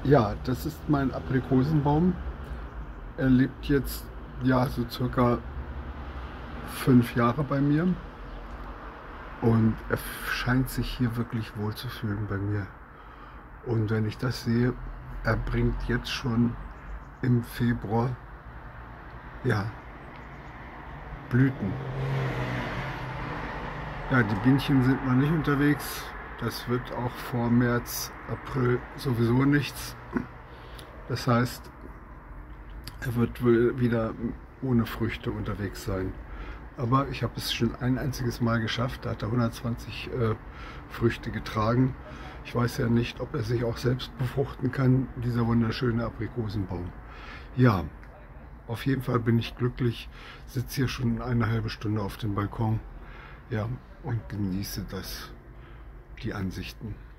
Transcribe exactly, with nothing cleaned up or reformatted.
Ja, das ist mein Aprikosenbaum. Er lebt jetzt ja so circa fünf Jahre bei mir und er scheint sich hier wirklich wohl zu fühlen bei mir. Und wenn ich das sehe, er bringt jetzt schon im Februar ja, Blüten. Ja, die Bienchen sind noch nicht unterwegs. Das wird auch vor März, April sowieso nichts. Das heißt, er wird wohl wieder ohne Früchte unterwegs sein. Aber ich habe es schon ein einziges Mal geschafft. Da hat er hundertzwanzig äh, Früchte getragen. Ich weiß ja nicht, ob er sich auch selbst befruchten kann, dieser wunderschöne Aprikosenbaum. Ja, auf jeden Fall bin ich glücklich. Sitze hier schon eine halbe Stunde auf dem Balkon, ja, und genieße das, die Ansichten.